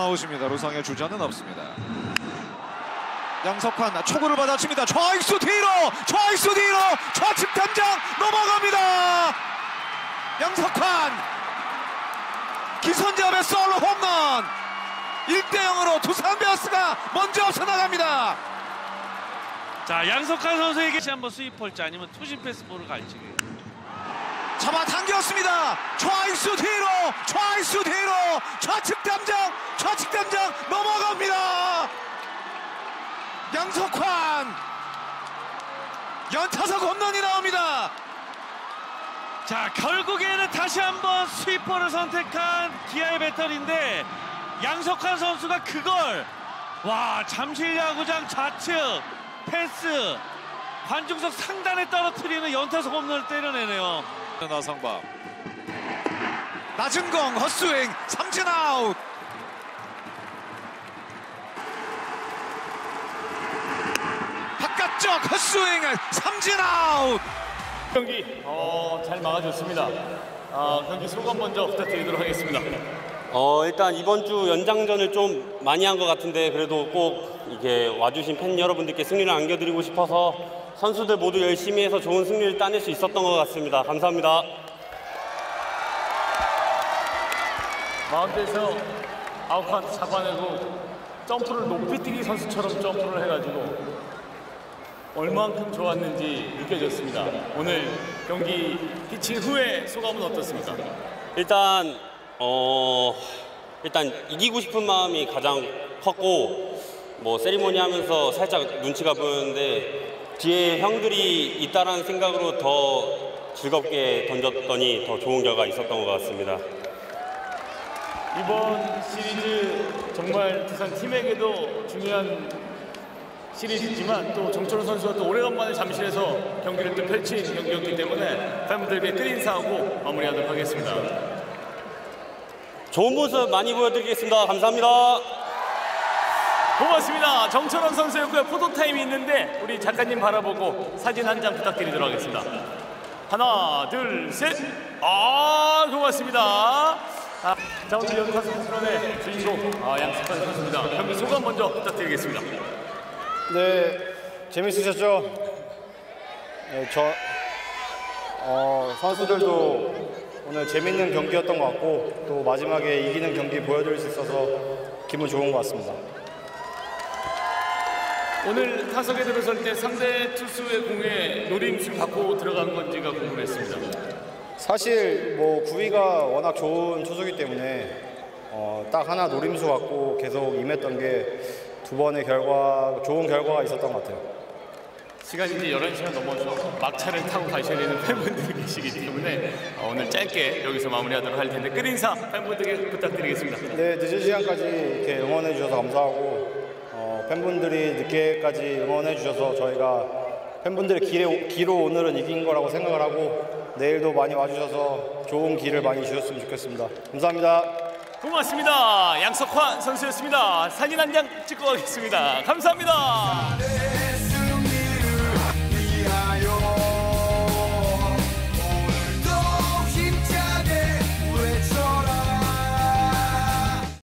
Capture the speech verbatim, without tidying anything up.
아웃입니다. 루상의 주자는 없습니다. 양석환 초구를 받아칩니다. 좌익수 뒤로, 좌익수 뒤로, 좌측 담장 넘어갑니다. 양석환 기선제압의 솔로 홈런. 일 대 영으로 두산 베어스가 먼저 앞서 나갑니다. 자, 양석환 선수에게 다시 한번 스위퍼일지 아니면 투심 패스볼을 갈지. 잡아당겼습니다. 좌익수 뒤로, 좌익수 뒤로, 좌측 담장, 좌측 담장 넘어갑니다. 양석환 연타석 홈런이 나옵니다. 자, 결국에는 다시 한번 스위퍼를 선택한 기아의 배터리인데 양석환 선수가 그걸 와 잠실야구장 좌측 패스 관중석 상단에 떨어뜨리는 연타석 홈런을 때려내네요. 나성범 낮은 공 헛스윙 삼진 아웃. 바깥쪽 헛스윙을 삼진 아웃. 경기 어, 잘 막아줬습니다. 어, 경기 소감 먼저 부탁드리도록 하겠습니다. 어, 일단 이번 주 연장전을 좀 많이 한 것 같은데 그래도 꼭 이게 와주신 팬 여러분들께 승리를 안겨드리고 싶어서 선수들 모두 열심히 해서 좋은 승리를 따낼 수 있었던 것 같습니다. 감사합니다. 마운드에서 아웃카운트 잡아내고 점프를 높이 뛰기 선수처럼 점프를 해가지고 얼만큼 좋았는지 느껴졌습니다. 오늘 경기 피칭 후에 소감은 어떻습니까? 일단 어 일단 이기고 싶은 마음이 가장 컸고 뭐 세리머니 하면서 살짝 눈치가 보였는데 뒤에 형들이 있다라는 생각으로 더 즐겁게 던졌더니 더 좋은 결과가 있었던 것 같습니다. 이번 시리즈 정말 두산 팀에게도 중요한 시리즈지만 또 정철호 선수가 또 오래간만에 잠실에서 경기를 또 펼친 경기였기 때문에 팬분들께 큰 인사하고 마무리하도록 하겠습니다. 좋은 모습 많이 보여드리겠습니다. 감사합니다. 고맙습니다. 정철원 선수였고요. 포토타임이 있는데 우리 작가님 바라보고 사진 한 장 부탁드리도록 하겠습니다. 하나, 둘, 셋. 아, 고맙습니다. 아, 자, 오늘 연타석 홈런의 주인공 아, 양석환 선수입니다. 경기 소감 먼저 부탁드리겠습니다. 네, 재밌으셨죠? 네, 저 어, 선수들도 오늘 재밌는 경기였던 것 같고 또 마지막에 이기는 경기 보여드릴 수 있어서 기분 좋은 것 같습니다. 오늘 타석에 들어설 때 상대 투수의 공에 노림수 받고 들어간 건지가 궁금했습니다. 사실 뭐 구위가 워낙 좋은 투수이기 때문에 어, 딱 하나 노림수 갖고 계속 임했던 게 두 번의 결과 좋은 결과가 있었던 것 같아요. 시간이 이제 열한 시간 넘어서 막차를 타고 가셔야 되는 팬분들이 계시기 때문에 오늘 짧게 여기서 마무리하도록 할 텐데 끝인사 팬분들께 부탁드리겠습니다. 네, 늦은 시간까지 이렇게 응원해 주셔서 감사하고 어, 팬분들이 늦게까지 응원해 주셔서 저희가 팬분들의 길에, 기로 오늘은 이긴 거라고 생각을 하고 내일도 많이 와주셔서 좋은 기를 많이 주셨으면 좋겠습니다. 감사합니다. 고맙습니다. 양석환 선수였습니다. 사진 한 장 찍고 가겠습니다. 감사합니다.